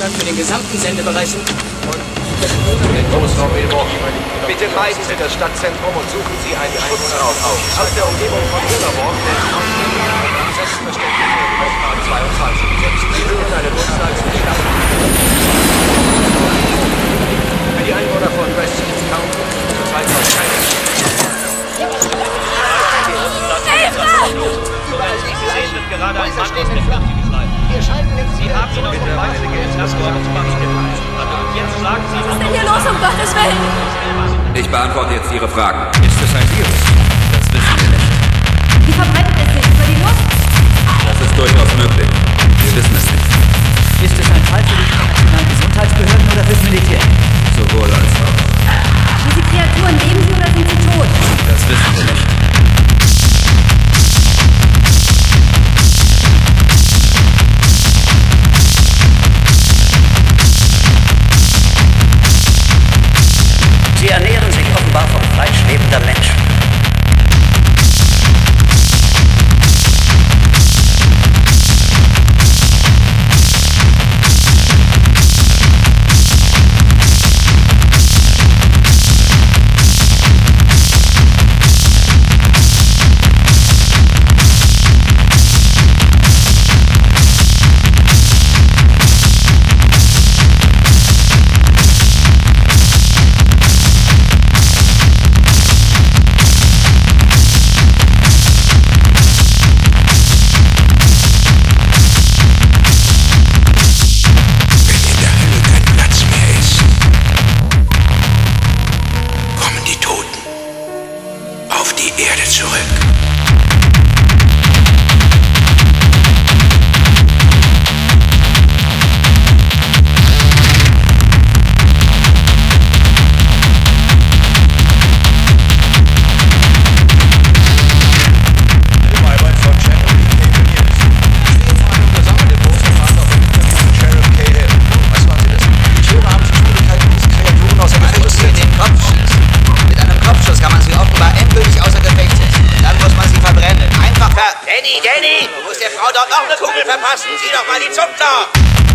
Deutschland für den gesamten Sendebereich und den Großraum Milwaukee. Bitte meiden Sie das Stadtzentrum und suchen Sie einen Schutzraum auf. Aus der Umgebung von Riverwalk, denn selbstverständlich auf Park 22. Sie hören eine Durchsagsbeschlagung. Für die Einwohner von Westchester County zurzeit noch keine. Sie wird gerade ein Mann aus der Kirche geschleift. Sie haben ihn auf dem weißen Entlassungsort zu Papier geteilt. Jetzt sagen Sie... Was ist denn hier los, um Gottes Willen? Ich beantworte jetzt Ihre Fragen. Ist es ein Virus? Das wissen wir nicht. Wie verbreitet es sich? Über die Luft? Das ist durchaus möglich. Wir wissen es nicht. ist es ein Fall für die internationalen Gesundheitsbehörden oder fürs Militär? Sowohl als auch. Diese Kreaturen, leben sie oder sind sie tot? Das wissen wir nicht. Sie ernähren sich offenbar vom Fleisch lebender Menschen. Auf die Erde zurück. Danny! Du musst der Frau dort noch eine Kugel verpassen! Sieh doch mal die Zuckler!